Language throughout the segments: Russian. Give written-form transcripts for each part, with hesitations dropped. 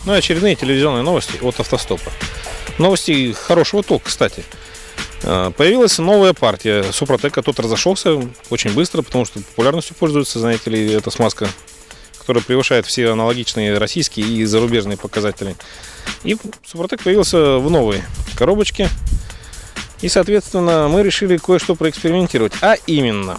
Ну и очередные телевизионные новости от автостопа. Новости хорошего толка, кстати. Появилась новая партия Супротека. Тот разошелся очень быстро, потому что популярностью пользуется, знаете ли, эта смазка, которая превышает все аналогичные российские и зарубежные показатели. И Супротек появился в новой коробочке. И, соответственно, мы решили кое-что проэкспериментировать. А именно,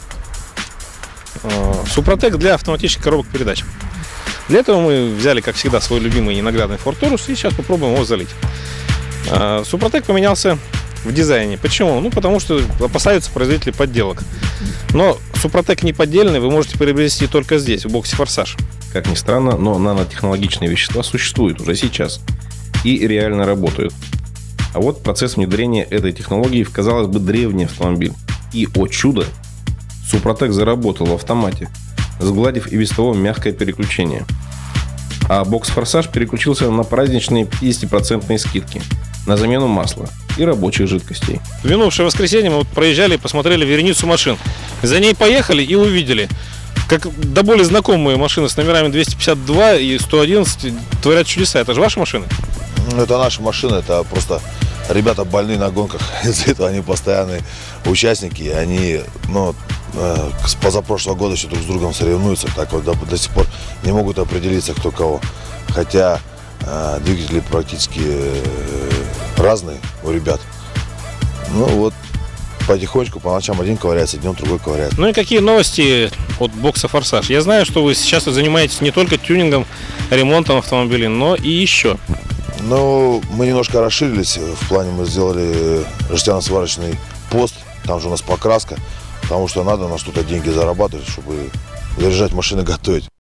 Супротек для автоматических коробок передач. Для этого мы взяли, как всегда, свой любимый ненаглядный Ford Taurus и сейчас попробуем его залить. Супротек поменялся в дизайне. Почему? Ну, потому что опасаются производители подделок. Но Супротек не поддельный вы можете приобрести только здесь, в боксе «Форсаж». Как ни странно, но нанотехнологичные вещества существуют уже сейчас и реально работают. А вот процесс внедрения этой технологии в, казалось бы, древний автомобиль. И, о чудо, Супротек заработал в автомате, сгладив и без того мягкое переключение. А бокс «Форсаж» переключился на праздничные 50% скидки на замену масла и рабочих жидкостей. В минувшее воскресенье мы проезжали и посмотрели вереницу машин. За ней поехали и увидели, как до боли знакомые машины с номерами 252 и 111 творят чудеса. Это же ваши машины? Это наши машины, это просто ребята больные на гонках. Из-за этого они постоянные участники. Они, с позапрошлого года еще друг с другом соревнуются. Так вот до сих пор не могут определиться, кто кого. Хотя двигатели практически разные у ребят. Ну вот, потихонечку, по ночам один ковыряется, днем другой ковыряется. Ну и какие новости от бокса «Форсаж»? Я знаю, что вы сейчас занимаетесь не только тюнингом, ремонтом автомобилей, но и еще. Ну, мы немножко расширились. В плане мы сделали жестяно-сварочный пост. Там же у нас покраска. Потому что надо на что-то деньги зарабатывать, чтобы заряжать машины, готовить.